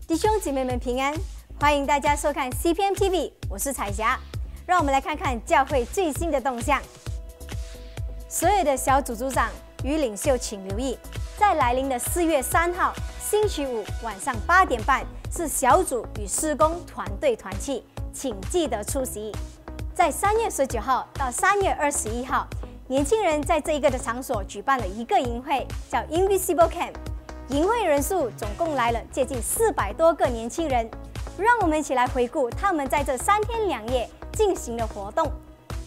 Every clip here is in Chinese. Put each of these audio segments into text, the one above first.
弟兄姐妹们平安，欢迎大家收看 CPM TV， 我是彩霞。让我们来看看教会最新的动向。所有的小组组长与领袖请留意，在来临的4月3号星期五晚上8点半是小组与施工团队团契，请记得出席。在3月19号到3月21号，年轻人在这一个的场所举办了一个营会，叫 Invisible Camp。营会人数总共来了接近400多个年轻人，让我们一起来回顾他们在这3天2夜进行的活动。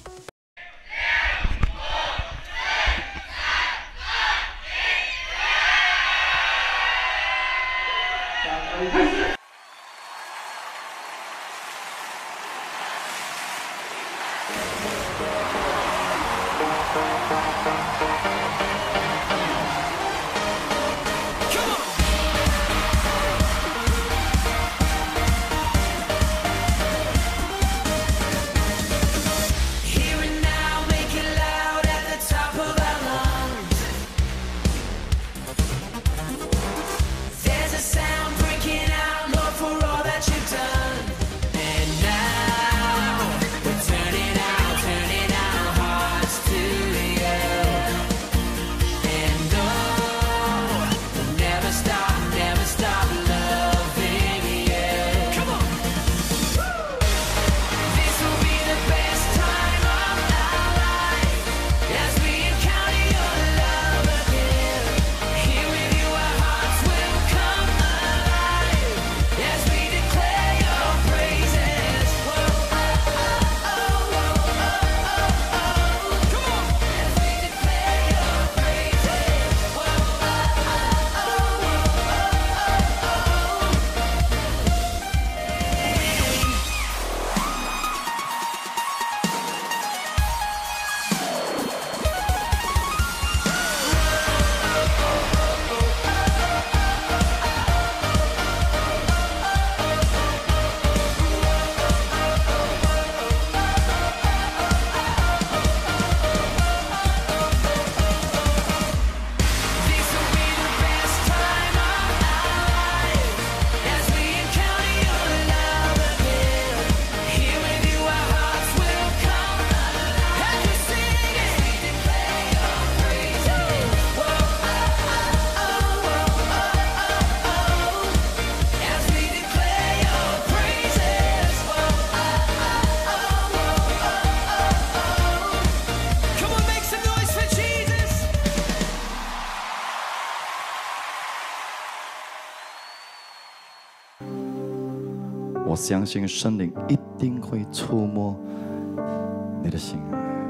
我相信圣灵一定会触摸你的心，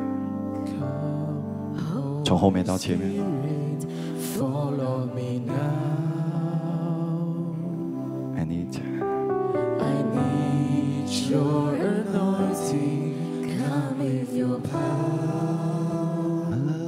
从后面到前面。I need your anointing, come with your power.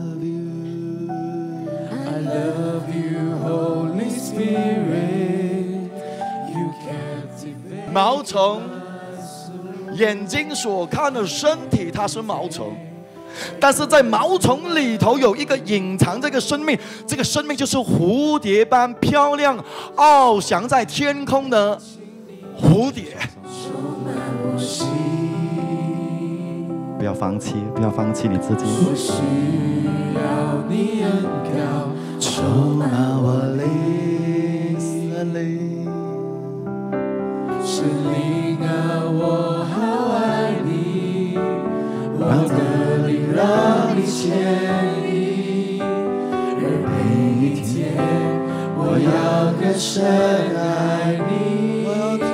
I love you, Holy Spirit. You captivate. 毛虫，眼睛所看的身体它是毛虫，但是在毛虫里头有一个隐藏这个生命，这个生命就是蝴蝶般漂亮、翱翔在天空的蝴蝶。 不要放弃，不要放弃你自己。 我需要你恩膏充满我灵，神灵啊，我好爱你，我的灵让你牵引，而每一天我要更深爱你，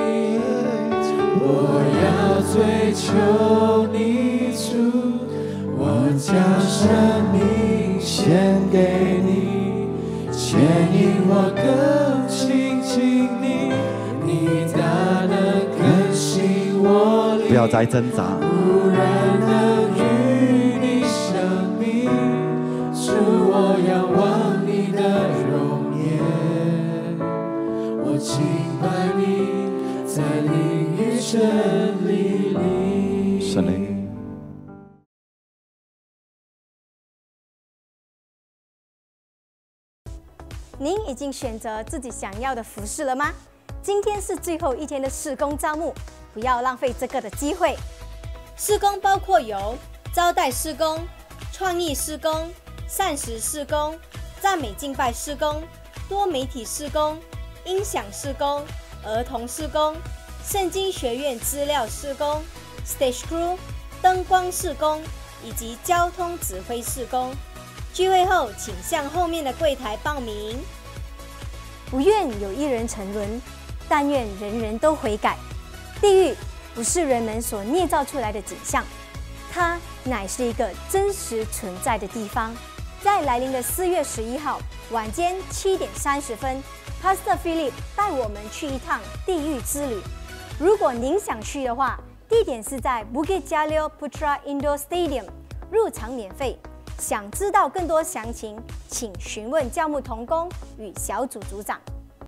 我要追求你主，我将生命献给你，牵引我更亲近你，你大能更新我灵， 不要再挣扎， 不然能与你相比，主我仰望你的容颜，我敬拜你，在灵与真理里。 圣灵。 您已经选择自己想要的服事了吗？ 今天是最后一天的事工招募，不要浪费这个的机会。事工包括有招待事工、创意事工、膳食事工、赞美敬拜事工、多媒体事工、音响事工、儿童事工、圣经学院资料事工、Stage Crew、灯光事工以及交通指挥事工。聚会后，请向后面的柜台报名。不愿有一人沉沦，但愿人人都悔改。地狱不是人们所捏造出来的景象，它乃是一个真实存在的地方。在来临的4月11号晚间7点30分，Pastor Philip 带我们去一趟地狱之旅。如果您想去的话，地点是在 Bukit Jalil Putra Indoor Stadium， 入场免费。想知道更多详情，请询问教牧同工与小组组长。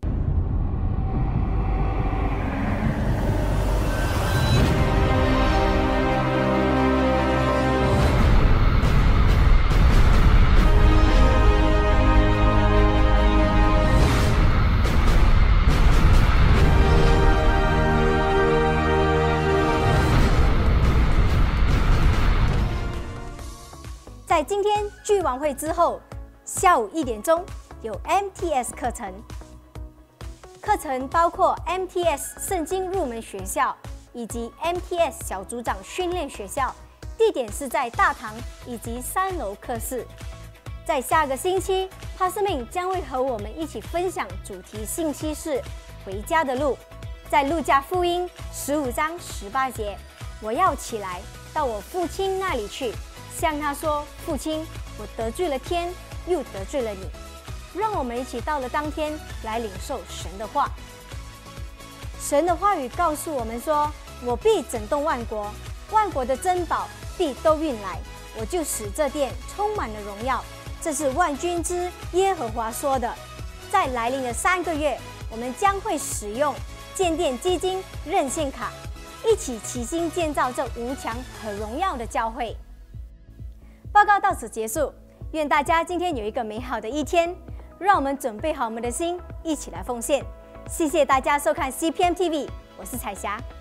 在今天聚完会之后，下午1点钟有 MTS 课程。课程包括 MTS 圣经入门学校以及 MTS 小组长训练学校，地点是在大堂以及3楼课室。在下个星期 ，Pastor Ming 将会和我们一起分享主题信息是回家的路。在路加福音15章18节，我要起来到我父亲那里去。向他说：“父亲，我得罪了天，又得罪了你。”让我们一起到了当天来领受神的话。神的话语告诉我们说：“我必整顿万国，万国的珍宝必都运来，我就使这殿充满了荣耀。”这是万军之耶和华说的。在来临的3个月，我们将会使用建殿基金任献卡，一起齐心建造这无墙和荣耀的教会。报告到此结束，愿大家今天有一个美好的一天。让我们准备好我们的心，一起来奉献。谢谢大家收看 CPM TV， 我是彩霞。